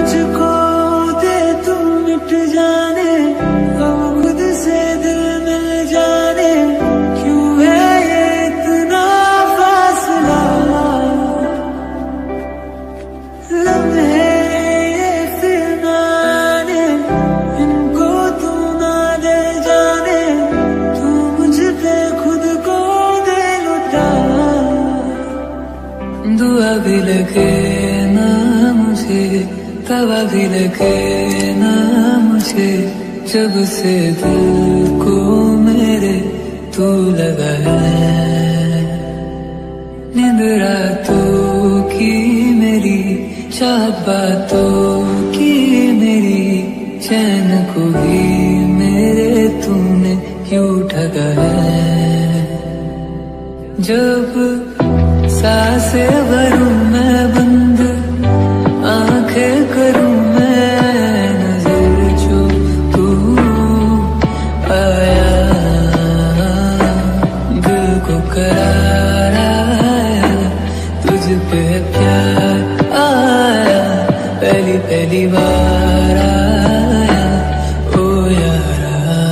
मुझको दे तू मिट जाने, अब खुद से दिल मिल जाने, क्यों है ये इतना फासला। लम्हे ये फिर ना आने, इनको तू ना दे जाने, तू मुझ पे खुद को दे लुटा। दुआ भी लगे ना मुझे, तवा भी लगे ना मुझे, जब से दिल को मेरे तू लगा है। नींद रातों की मेरी, चाहत बातों की मेरी, चैन को भी मेरे तूने क्यों ठगा है। जब सांसें भरूं मैं बंद, आंखें करूं मैं नजर, जो तू आया दिल को करार आया, तुझ पे प्यार आया, पहली पहली बार आया ओ यारा।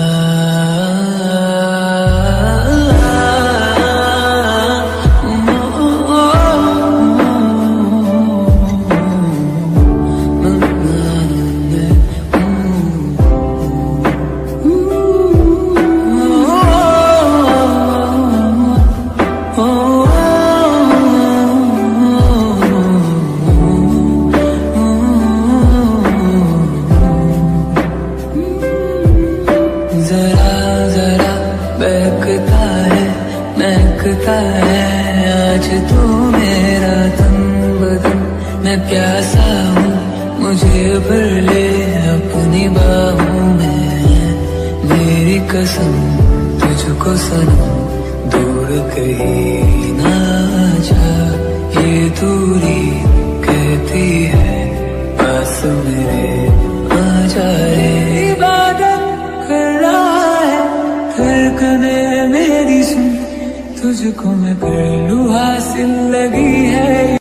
महकता है आज तू मेरा तन बदन, मैं प्यासा हूँ मुझे भर ले अपनी बाहों में। मेरी कसम तुझको सनम, दूर कहीं ना जा, ये दूरी कहती है पास मेरे आ जाए। इबादत कर रहा है धड़कने मेरी, सुन तुझको मैं कर लूं हासिल लगी है।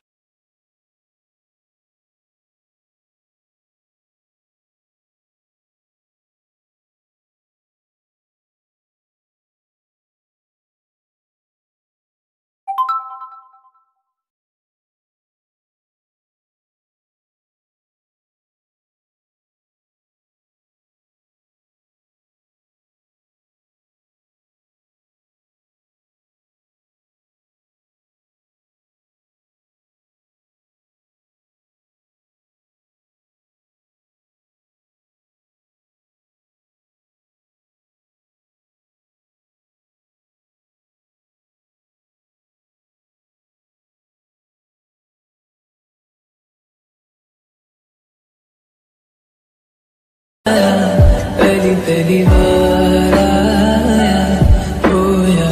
पहली पहली बार आया ओ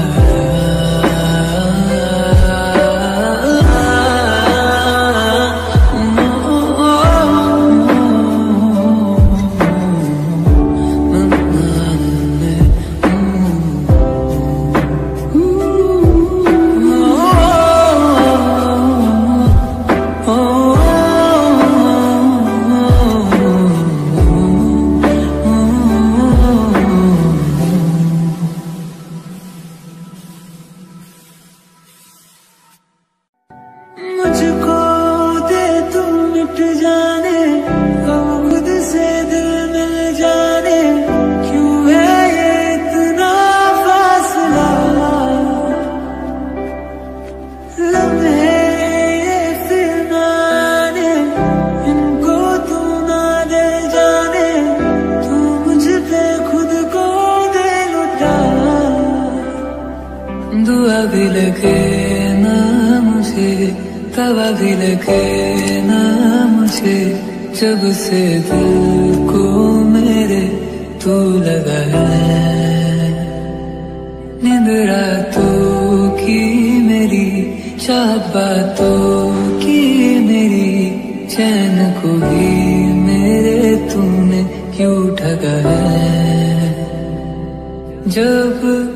मुझको दे तू मिट जाने, अब खुद से दिल मिल जाने, क्यों है ये इतना फासला। लम्हे ये फिर ना आने, इनको तू ना दे जाने, तू मुझ पे खुद को दे लुटा। दुआ भी लगे ना मुझे, तवा भी लगे ना मुझे, जब से दिल को मेरे तू लगा है। नींद रातों की मेरी, चाहत बातों की मेरी, चैन को भी मेरे तूने क्यों ठगा है। जब